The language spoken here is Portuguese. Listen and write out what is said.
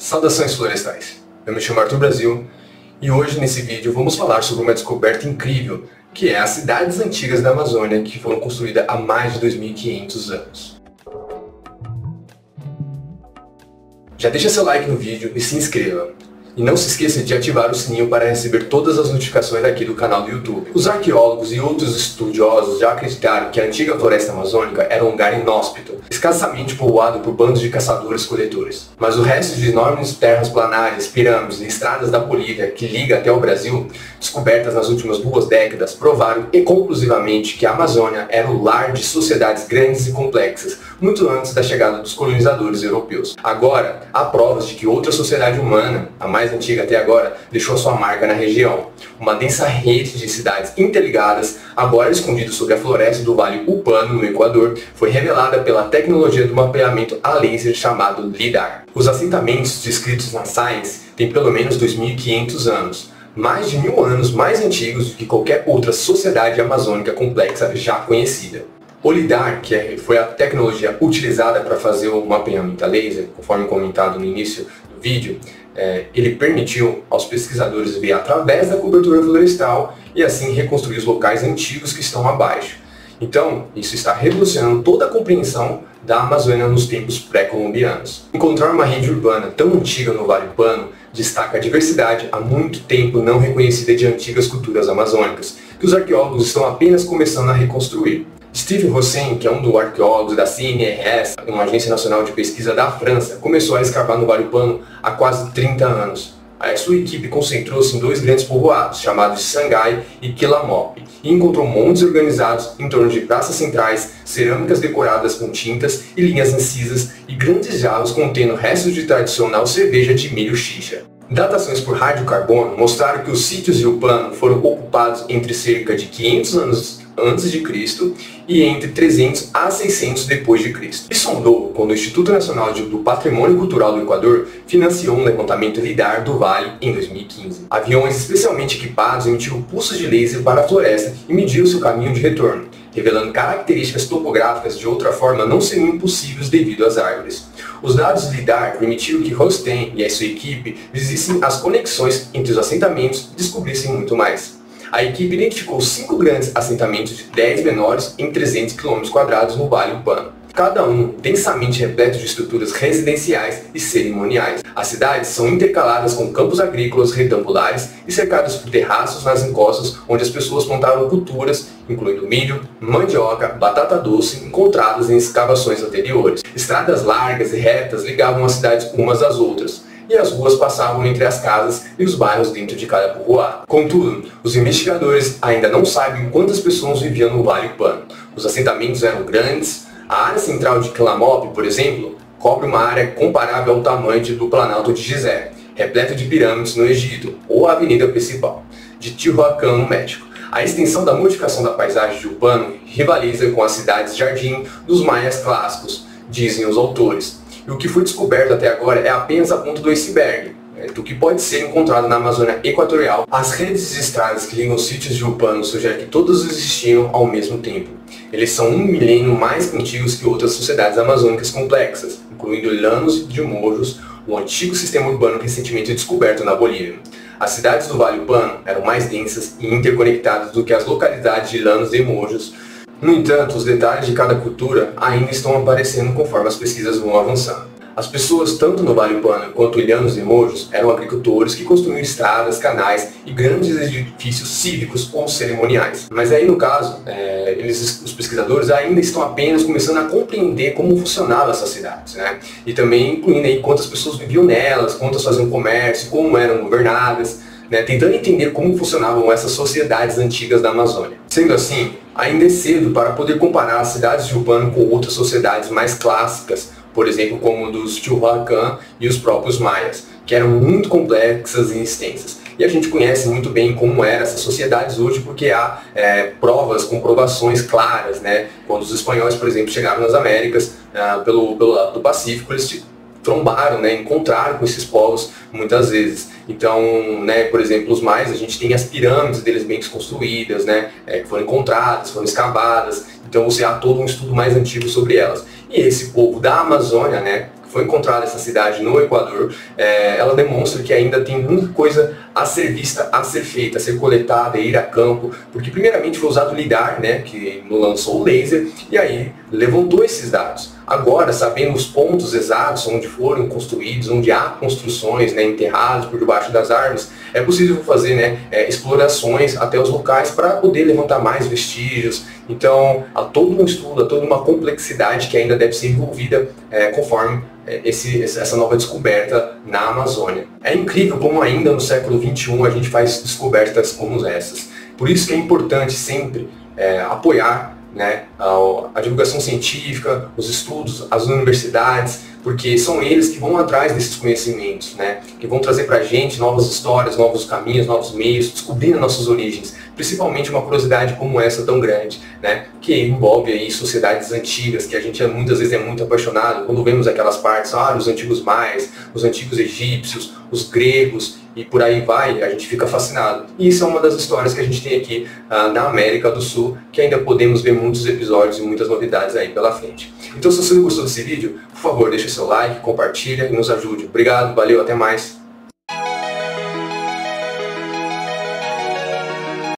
Saudações florestais, eu me chamo Arthur Brasil e hoje nesse vídeo vamos falar sobre uma descoberta incrível que é as cidades antigas da Amazônia que foram construídas há mais de 2.500 anos. Já deixa seu like no vídeo e se inscreva. E não se esqueça de ativar o sininho para receber todas as notificações aqui do canal do YouTube. Os arqueólogos e outros estudiosos já acreditaram que a antiga floresta amazônica era um lugar inóspito, escassamente povoado por bandos de caçadores-coletores. Mas o resto de enormes terras planárias, pirâmides e estradas da Bolívia que liga até o Brasil, descobertas nas últimas 2 décadas, provaram conclusivamente que a Amazônia era o lar de sociedades grandes e complexas, muito antes da chegada dos colonizadores europeus. Agora, há provas de que outra sociedade humana, a mais antiga até agora, deixou sua marca na região. Uma densa rede de cidades interligadas, agora escondidas sob a floresta do Vale Upano, no Equador, foi revelada pela tecnologia do mapeamento a laser chamado LIDAR. Os assentamentos descritos na Science têm pelo menos 2.500 anos, mais de 1.000 anos mais antigos do que qualquer outra sociedade amazônica complexa já conhecida. O LIDAR, que foi a tecnologia utilizada para fazer o mapeamento a laser, conforme comentado no início do vídeo, ele permitiu aos pesquisadores ver através da cobertura florestal e assim reconstruir os locais antigos que estão abaixo. Então, isso está revolucionando toda a compreensão da Amazônia nos tempos pré-colombianos. Encontrar uma rede urbana tão antiga no Vale Upano destaca a diversidade há muito tempo não reconhecida de antigas culturas amazônicas, que os arqueólogos estão apenas começando a reconstruir. Steve Hossein, que é um dos arqueólogos da CNRS, uma agência nacional de pesquisa da França, começou a escavar no Vale Upano há quase 30 anos. A sua equipe concentrou-se em 2 grandes povoados, chamados de Sangai e Quilamop, e encontrou montes organizados em torno de praças centrais, cerâmicas decoradas com tintas e linhas incisas e grandes jarros contendo restos de tradicional cerveja de milho xixa. Datações por radiocarbono mostraram que os sítios de Upano foram ocupados entre cerca de 500 anos antes de Cristo e entre 300 a 600 depois de Cristo. Isso mudou quando o Instituto Nacional do Patrimônio Cultural do Equador financiou um levantamento LIDAR do Vale em 2015. Aviões especialmente equipados emitiram pulsos de laser para a floresta e mediram seu caminho de retorno, revelando características topográficas de outra forma não seriam possíveis devido às árvores. Os dados LIDAR permitiram que Hossein e a sua equipe vissem as conexões entre os assentamentos e descobrissem muito mais. A equipe identificou 5 grandes assentamentos de 10 menores em 300 km² no Vale Upano, cada um densamente repleto de estruturas residenciais e cerimoniais. As cidades são intercaladas com campos agrícolas retangulares e cercadas por terraços nas encostas onde as pessoas plantaram culturas, incluindo milho, mandioca, batata doce, encontradas em escavações anteriores. Estradas largas e retas ligavam as cidades umas às outras, e as ruas passavam entre as casas e os bairros dentro de cada povoado. Contudo, os investigadores ainda não sabem quantas pessoas viviam no Vale Upano. Os assentamentos eram grandes. A área central de Quilamop, por exemplo, cobre uma área comparável ao tamanho do Planalto de Gizé, repleta de pirâmides no Egito, ou a avenida principal de Teotihuacan, no México. A extensão da modificação da paisagem de Upano rivaliza com as cidades-jardim dos maias clássicos, dizem os autores. E o que foi descoberto até agora é apenas a ponta do iceberg, do que pode ser encontrado na Amazônia Equatorial. As redes de estradas que ligam os sítios de Upano sugerem que todos existiam ao mesmo tempo. Eles são 1 milênio mais antigos que outras sociedades amazônicas complexas, incluindo Llanos de Mojos, um antigo sistema urbano recentemente descoberto na Bolívia. As cidades do Vale Upano eram mais densas e interconectadas do que as localidades de Llanos de Mojos. No entanto, os detalhes de cada cultura ainda estão aparecendo conforme as pesquisas vão avançando. As pessoas, tanto no Vale Upano quanto em Llanos de Mojos, eram agricultores que construíam estradas, canais e grandes edifícios cívicos ou cerimoniais. Mas aí, no caso, os pesquisadores ainda estão apenas começando a compreender como funcionavam essas cidades, né? E também incluindo aí quantas pessoas viviam nelas, quantas faziam comércio, como eram governadas, né? Tentando entender como funcionavam essas sociedades antigas da Amazônia. Sendo assim, ainda é cedo para poder comparar as cidades de Upano com outras sociedades mais clássicas, por exemplo, como dos Teotihuacan e os próprios maias, que eram muito complexas e extensas. E a gente conhece muito bem como eram essas sociedades hoje, porque há provas, comprovações claras, né? Quando os espanhóis, por exemplo, chegaram nas Américas, pelo lado do Pacífico, eles trombaram, né, encontraram com esses povos muitas vezes. Então, né, por exemplo, os maias, a gente tem as pirâmides deles bem construídas, né, que foram encontradas, foram escavadas. Então você há todo um estudo mais antigo sobre elas. E esse povo da Amazônia, né, que foi encontrada essa cidade no Equador, ela demonstra que ainda tem muita coisa a ser vista, a ser feita, a ser coletada, ir a campo, porque primeiramente foi usado o LiDAR, né, que lançou o laser, e aí levantou esses dados. Agora, sabendo os pontos exatos onde foram construídos, onde há construções, né, enterradas por debaixo das árvores, é possível fazer, né, explorações até os locais para poder levantar mais vestígios. Então, há todo um estudo, há toda uma complexidade que ainda deve ser envolvida conforme essa nova descoberta na Amazônia. É incrível como ainda no século XXI a gente faz descobertas como essas. Por isso que é importante sempre apoiar, né, a divulgação científica, os estudos, as universidades, porque são eles que vão atrás desses conhecimentos, né, que vão trazer pra gente novas histórias, novos caminhos, novos meios, descobrindo nossas origens, principalmente uma curiosidade como essa tão grande, né, que envolve aí sociedades antigas, que a gente muitas vezes é muito apaixonado, quando vemos aquelas partes, os antigos maias, os antigos egípcios, os gregos, e por aí vai, a gente fica fascinado. E isso é uma das histórias que a gente tem aqui na América do Sul, que ainda podemos ver muitos episódios e muitas novidades aí pela frente. Então, se você gostou desse vídeo, por favor, deixe seu like, compartilha e nos ajude. Obrigado, valeu, até mais.